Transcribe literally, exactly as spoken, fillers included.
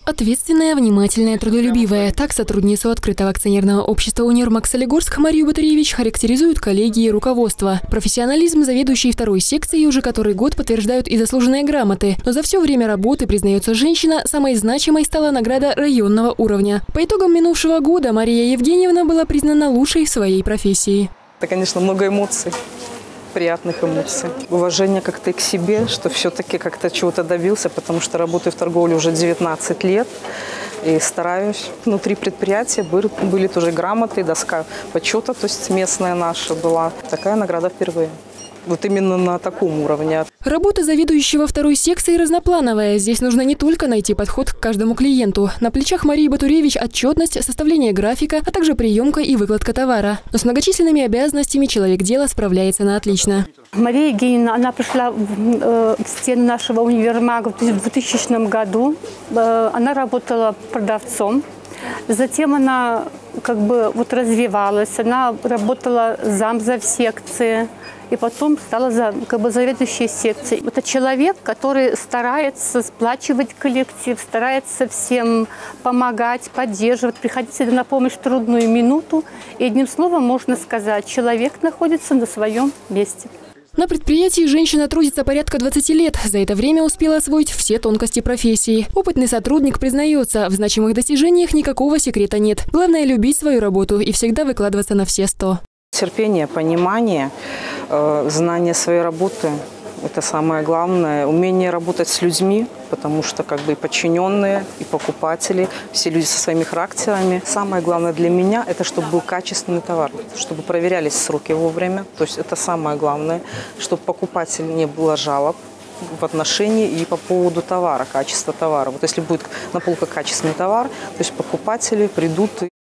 Ответственная, внимательная, трудолюбивая. Так сотрудницу открытого акционерного общества «Универмаг Солигорск» Марию Батуревич характеризуют коллеги и руководство. Профессионализм заведующей второй секцией уже который год подтверждают и заслуженные грамоты. Но за все время работы, признается женщина, самой значимой стала награда районного уровня. По итогам минувшего года Мария Евгеньевна была признана лучшей в своей профессии. Это, конечно, много эмоций. Приятных эмоций. Уважение как-то и к себе, что все-таки как-то чего-то добился, потому что работаю в торговле уже девятнадцать лет и стараюсь. Внутри предприятия были, были тоже грамоты, доска почета, то есть местная наша была. Такая награда впервые. Вот именно на таком уровне. Работа заведующего второй секции разноплановая. Здесь нужно не только найти подход к каждому клиенту. На плечах Марии Батуревич отчетность, составление графика, а также приемка и выкладка товара. Но с многочисленными обязанностями человек дела справляется на отлично. Мария Евгеньевна, она пришла в, э, в стены нашего универмага в двухтысячном году. Э, она работала продавцом. Затем она как бы вот развивалась. Она работала замзав секции. И потом стала за, как бы заведующей секцией. Это человек, который старается сплачивать коллектив, старается всем помогать, поддерживать, приходить сюда на помощь в трудную минуту. И одним словом можно сказать, человек находится на своем месте. На предприятии женщина трудится порядка двадцати лет. За это время успела освоить все тонкости профессии. Опытный сотрудник признается, в значимых достижениях никакого секрета нет. Главное – любить свою работу и всегда выкладываться на все сто. Терпение, понимание, э, знание своей работы – это самое главное. Умение работать с людьми, потому что как бы и подчиненные, и покупатели, все люди со своими характерами. Самое главное для меня – это чтобы был качественный товар, чтобы проверялись сроки вовремя. То есть это самое главное, чтобы покупатель не было жалоб в отношении и по поводу товара, качества товара. Вот если будет на полках качественный товар, то есть покупатели придут.